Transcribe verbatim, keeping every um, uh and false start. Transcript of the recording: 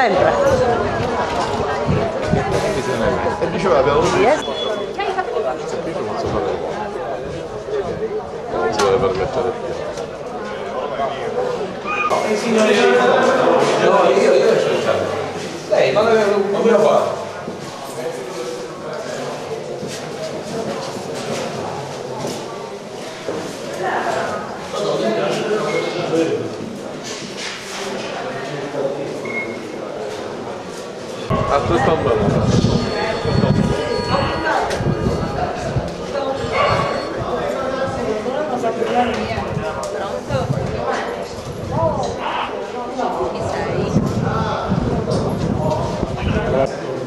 sempre. E diceva abbiamo avuto Yes. non si deve permettere più. No, io, io c'ho il cane. Lei, ma come lo fa? Aspetta un po'. Pronto? Chi sei?